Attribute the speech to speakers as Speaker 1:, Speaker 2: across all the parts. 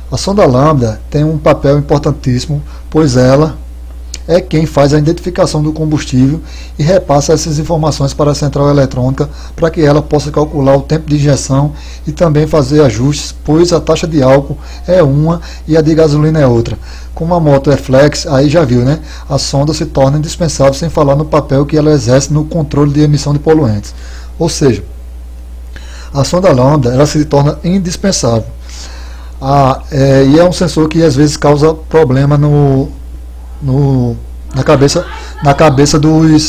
Speaker 1: A sonda lambda tem um papel importantíssimo, pois ela é quem faz a identificação do combustível e repassa essas informações para a central eletrônica para que ela possa calcular o tempo de injeção e também fazer ajustes, pois a taxa de álcool é uma e a de gasolina é outra. Como a moto é flex, aí já viu, né? A sonda se torna indispensável, sem falar no papel que ela exerce no controle de emissão de poluentes. Ou seja, a sonda lambda ela se torna indispensável. E é um sensor que às vezes causa problema na cabeça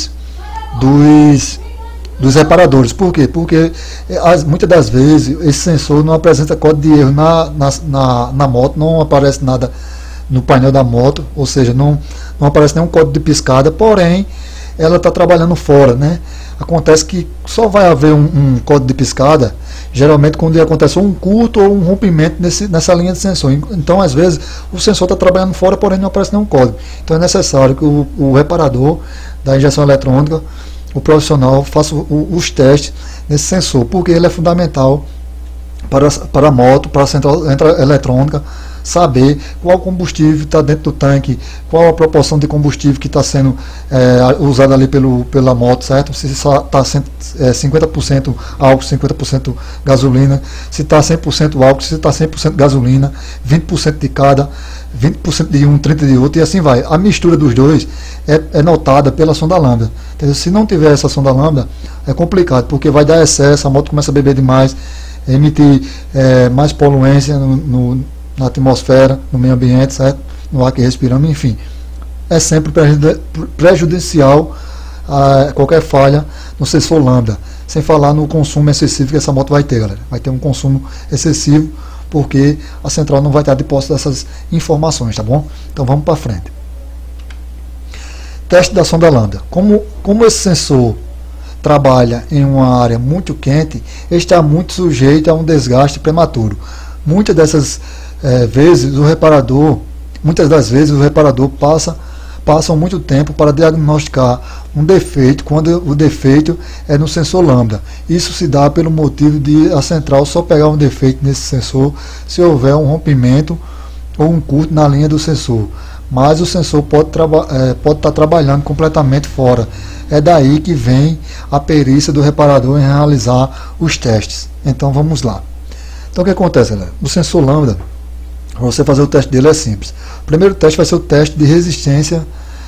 Speaker 1: dos reparadores. Por quê? Porque muitas das vezes esse sensor não apresenta código de erro na moto, não aparece nada no painel da moto, ou seja, não aparece nenhum código de piscada, porém ela está trabalhando fora, né? Acontece que só vai haver um código de piscada geralmente quando acontece um curto ou um rompimento nessa linha de sensor. Então, às vezes, o sensor está trabalhando fora, porém não aparece nenhum código. Então é necessário que o reparador da injeção eletrônica, o profissional, faça os testes nesse sensor, porque ele é fundamental para a moto, para a central eletrônica, saber qual combustível está dentro do tanque, qual a proporção de combustível que está sendo usada ali pela moto, certo? Se está 50% álcool, 50% gasolina, se está 100% álcool, se está 100% gasolina, 20% de cada, 20% de um, 30% de outro, e assim vai. A mistura dos dois é notada pela sonda lambda. Entendeu? Se não tiver essa sonda lambda, é complicado, porque vai dar excesso, a moto começa a beber demais, emitir mais poluência na atmosfera, no meio ambiente, certo? No ar que respiramos, enfim. É sempre prejudicial a qualquer falha no sensor lambda, sem falar no consumo excessivo que essa moto vai ter, galera. Vai ter um consumo excessivo, porque a central não vai estar de posse dessas informações, tá bom? Então vamos para frente. Teste da sonda lambda. Como esse sensor trabalha em uma área muito quente, ele está muito sujeito a um desgaste prematuro. Muitas das vezes o reparador passa muito tempo para diagnosticar um defeito, quando o defeito é no sensor lambda. Isso se dá pelo motivo de a central só pegar um defeito nesse sensor se houver um rompimento ou um curto na linha do sensor, mas o sensor pode estar trabalhando completamente fora. É daí que vem a perícia do reparador em realizar os testes. Então vamos lá. Então o que acontece, galera? O sensor lambda, para você fazer o teste dele é simples. O primeiro teste vai ser o teste de resistência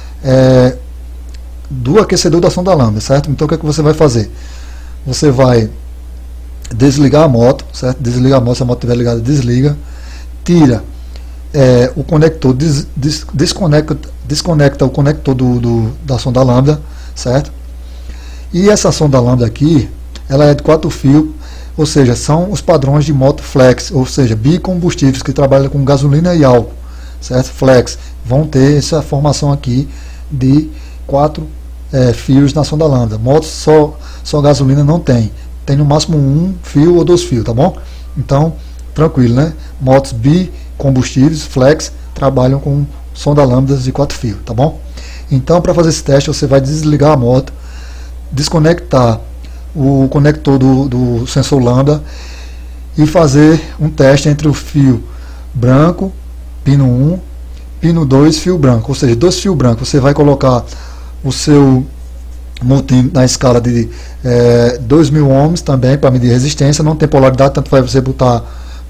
Speaker 1: do aquecedor da sonda lambda, certo? Então o que é que você vai fazer? Você vai desligar a moto, certo? Desliga a moto, se a moto estiver ligada, desliga. Tira o conector, desconecta o conector da sonda lambda, certo? E essa sonda lambda aqui, ela é de 4 fios, ou seja, são os padrões de moto flex, ou seja, bicombustíveis que trabalham com gasolina e álcool, certo? Flex, vão ter essa formação aqui de 4 fios na sonda lambda. Motos só gasolina não tem no máximo 1 fio ou 2 fios, tá bom? Então, tranquilo, né? Motos bicombustíveis, flex, trabalham com sonda lambdas de 4 fios, tá bom? Então, para fazer esse teste, você vai desligar a moto, desconectar o conector do sensor lambda e fazer um teste entre o fio branco, pino 1, pino 2, fio branco, ou seja, 2 fios brancos. Você vai colocar o seu multímetro na escala de 2000 ohms também para medir resistência. Não tem polaridade, tanto vai você botar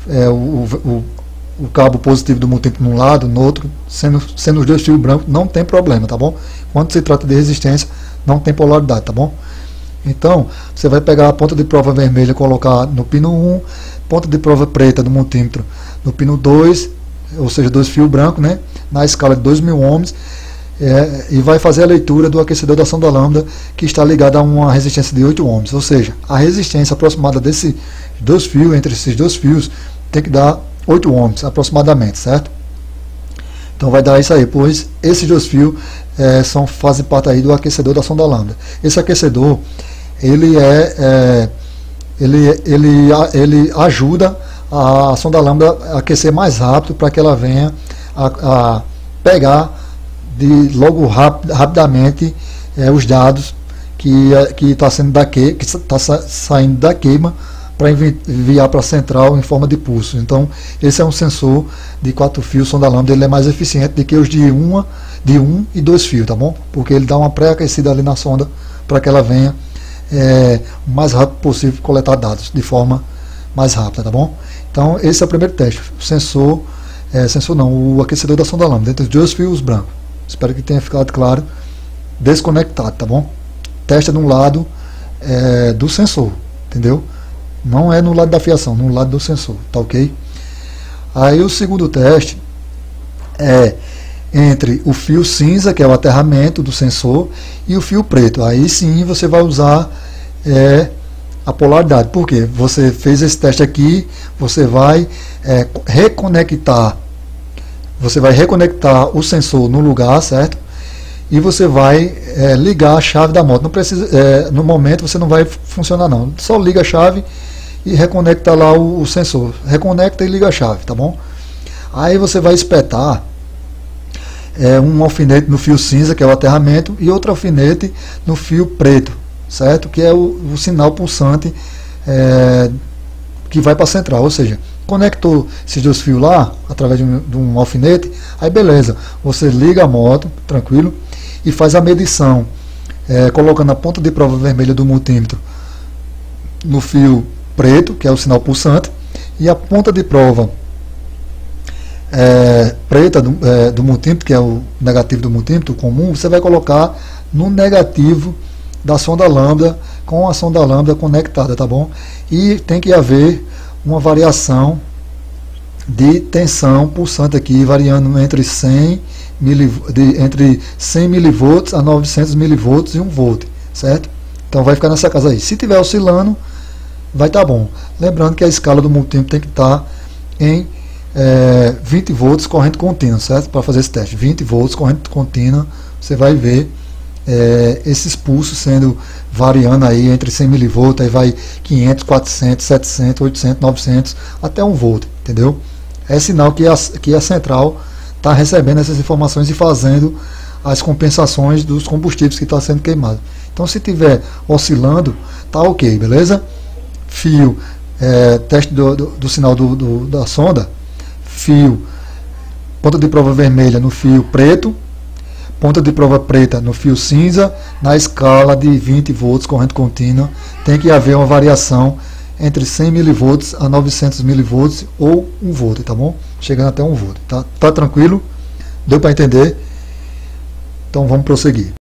Speaker 1: o cabo positivo do multímetro num lado, no outro, sendo os 2 fios brancos, não tem problema, tá bom? Quando se trata de resistência, não tem polaridade, tá bom? Então, você vai pegar a ponta de prova vermelha e colocar no pino 1, ponta de prova preta do multímetro no pino 2, ou seja, 2 fios brancos, né, na escala de 2000 ohms, e vai fazer a leitura do aquecedor da sonda lambda, que está ligado a uma resistência de 8 ohms, ou seja, a resistência aproximada desses 2 fios, entre esses 2 fios, tem que dar 8 ohms aproximadamente, certo? Então vai dar isso aí, pois esses 2 fios fazem parte aí do aquecedor da sonda lambda. Esse aquecedor, ele ajuda a sonda lambda a aquecer mais rápido, para que ela venha a pegar logo rapidamente os dados que está saindo da queima para enviar para a central em forma de pulso. Então, esse é um sensor de 4 fios sonda lambda, ele é mais eficiente do que os de 1 e 2 fios, tá bom? Porque ele dá uma pré-aquecida ali na sonda para que ela venha o mais rápido possível coletar dados de forma mais rápida, tá bom? Então, esse é o primeiro teste, o aquecedor da sonda lambda, entre os 2 fios brancos. Espero que tenha ficado claro. Desconectado, tá bom? Testa no lado do sensor, entendeu? Não é no lado da fiação, no lado do sensor, tá ok? Aí o segundo teste é entre o fio cinza, que é o aterramento do sensor, e o fio preto. Aí sim você vai usar a polaridade. Por quê? Você fez esse teste aqui, você vai reconectar o sensor no lugar, certo? E você vai ligar a chave da moto. Não precisa, no momento você não vai funcionar não. Só liga a chave e reconecta lá o sensor. Reconecta e liga a chave, tá bom? Aí você vai espetar um alfinete no fio cinza, que é o aterramento, e outro alfinete no fio preto, certo? Que é o sinal pulsante que vai para a central. Ou seja, conectou esses 2 fios lá através de um alfinete, aí beleza, você liga a moto, tranquilo, e faz a medição colocando a ponta de prova vermelha do multímetro no fio preto, que é o sinal pulsante, e a ponta de prova preta do multímetro, que é o negativo do multímetro comum, você vai colocar no negativo da sonda lambda, com a sonda lambda conectada, tá bom? E tem que haver uma variação de tensão pulsante aqui, variando entre 100 mV a 900 mV e 1 volt, certo? Então vai ficar nessa casa aí. Se tiver oscilando, vai estar bom. Lembrando que a escala do multímetro tem que estar em 20 volts corrente contínua, certo? Para fazer esse teste, 20 volts corrente contínua, você vai ver esses pulsos sendo variando aí entre 100 mV, aí vai 500, 400, 700, 800, 900 até 1 volt, entendeu? É sinal que a central está recebendo essas informações e fazendo as compensações dos combustíveis que está sendo queimado. Então, se estiver oscilando, tá ok, beleza? Fio, teste do sinal da sonda, fio, ponta de prova vermelha no fio preto, ponta de prova preta no fio cinza, na escala de 20 volts corrente contínua, tem que haver uma variação entre 100 mV a 900 mV ou 1 volt, tá bom? Chegando até 1 volt, tá tranquilo? Deu para entender? Então vamos prosseguir.